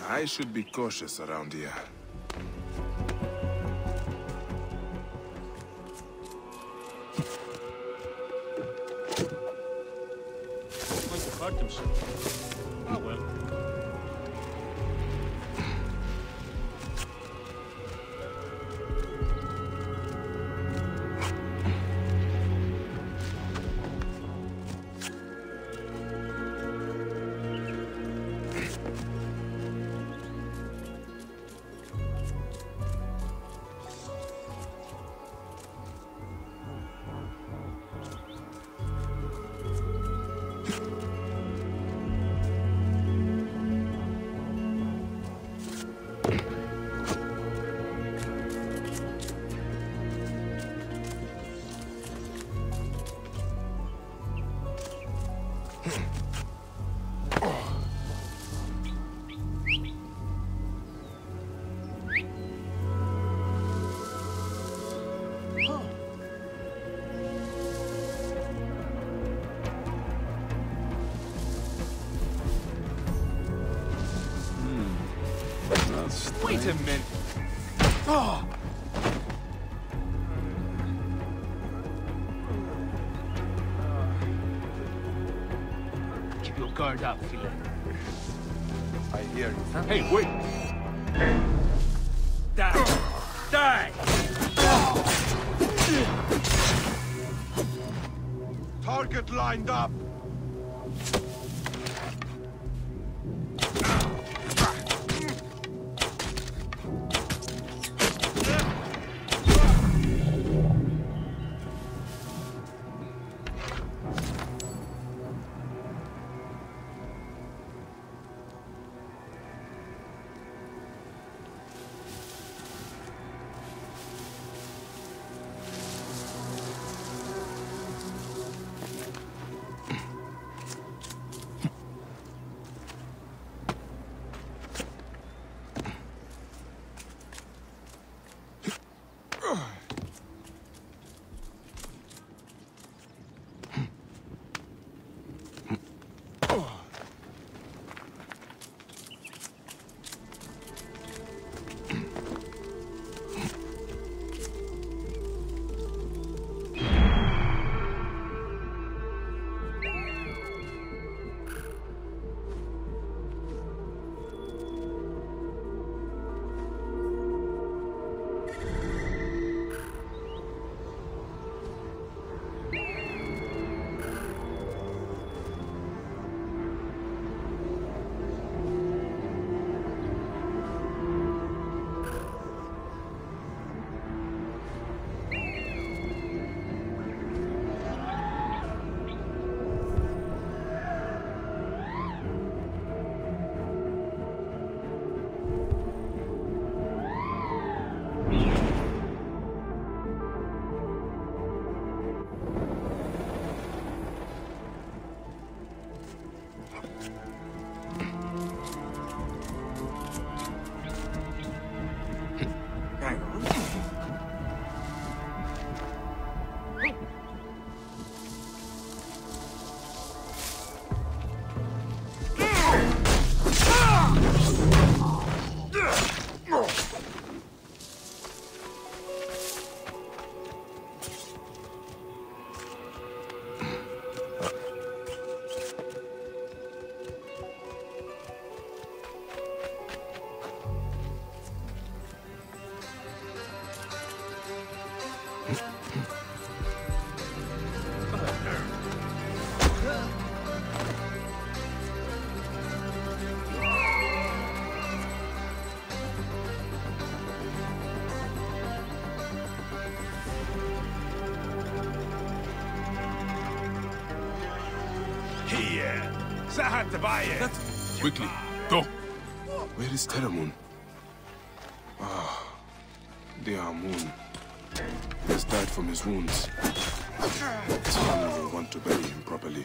I should be cautious around here. Going to hurt himself. Oh well. Wait a minute. Oh. Keep your guard up, Philip. I hear you. Huh? Hey, wait! Die! Die! Target lined up! Quickly, go! Where is Teremun? Ah, dear Moon. He has died from his wounds. His family will want to bury him properly.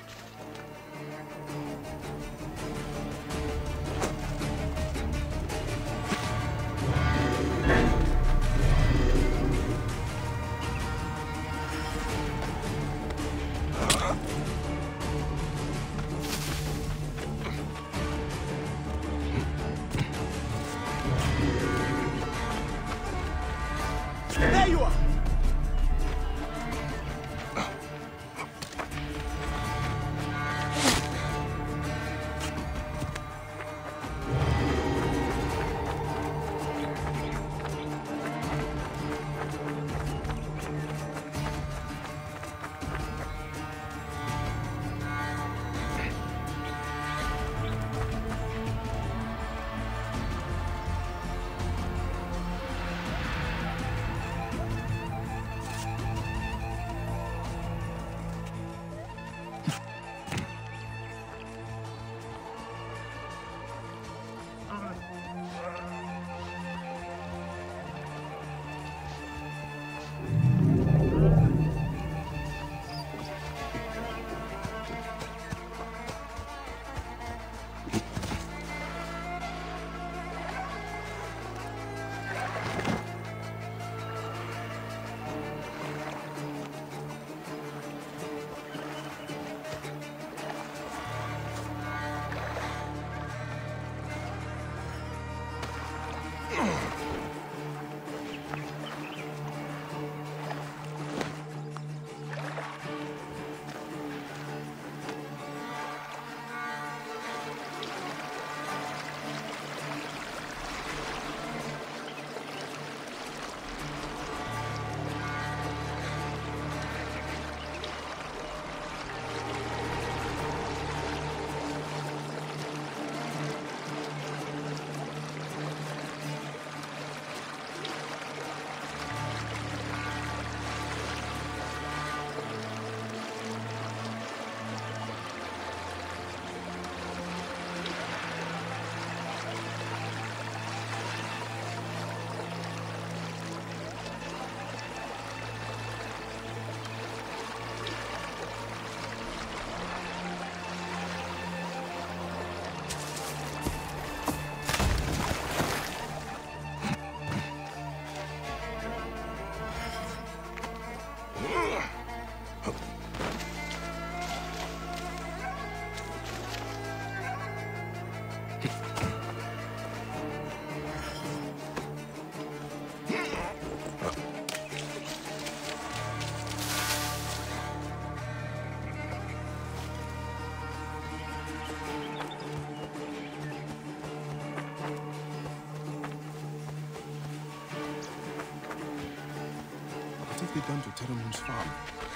they done to Teremun's farm?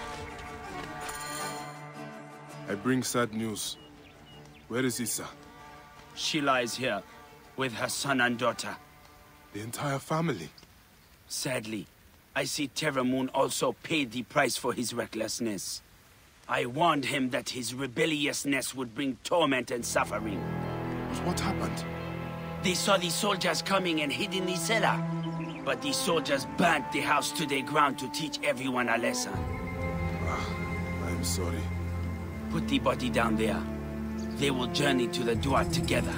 I bring sad news. Where is Issa? She lies here, with her son and daughter. The entire family? Sadly, I see Teremun also paid the price for his recklessness. I warned him that his rebelliousness would bring torment and suffering. But what happened? They saw the soldiers coming and hid in the cellar. But the soldiers burnt the house to the ground to teach everyone a lesson. I am sorry. Put the body down there. They will journey to the Duat together.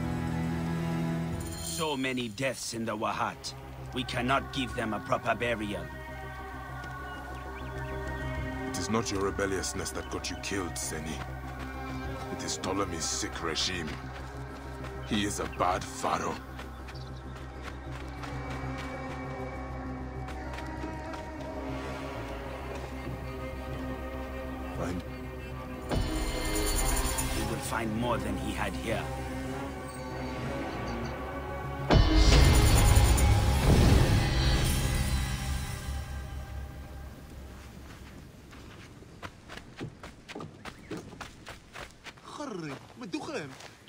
So many deaths in the Wahat. We cannot give them a proper burial. It is not your rebelliousness that got you killed, Seni. It is Ptolemy's sick regime. He is a bad pharaoh. Fine. He will find more than he had here. خرب بدو خيم